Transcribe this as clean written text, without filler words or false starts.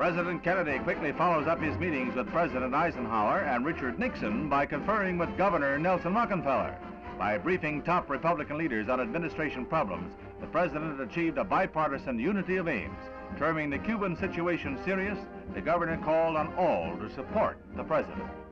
President Kennedy quickly follows up his meetings with President Eisenhower and Richard Nixon by conferring with Governor Nelson Rockefeller. By briefing top Republican leaders on administration problems, the president achieved a bipartisan unity of aims. Terming the Cuban situation serious, the governor called on all to support the president.